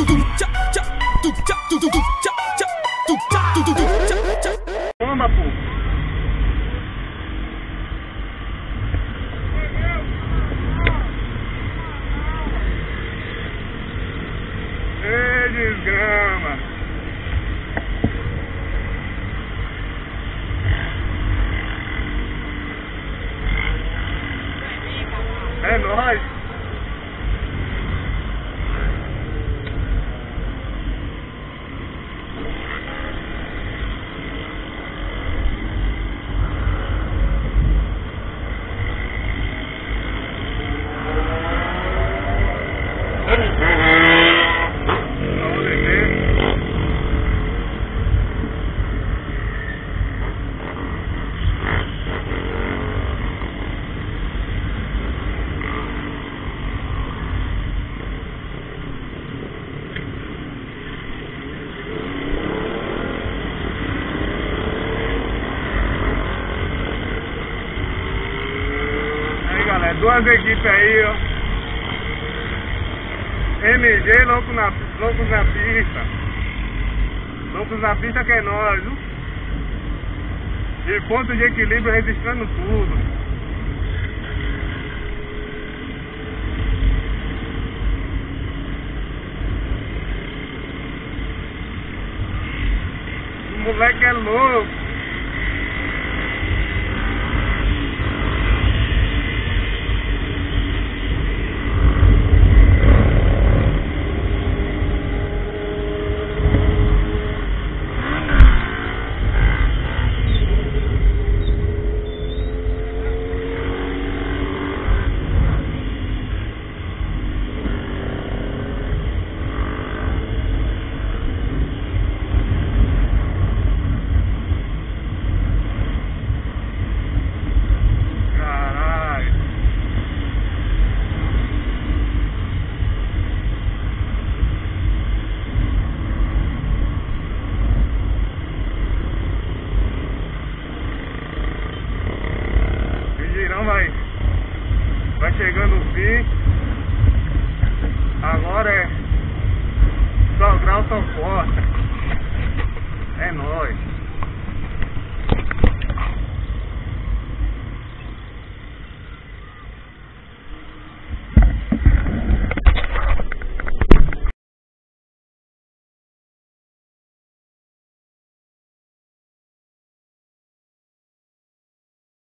Toma, pô. Ei, desgrama. É nóis. Duas equipes aí, ó. MG, Loucos na Pista. Loucos na Pista que é nós, viu? E ponto de equilíbrio registrando tudo. O moleque é louco. Vai chegando o fim. Agora é só grau, só forte. É nóis.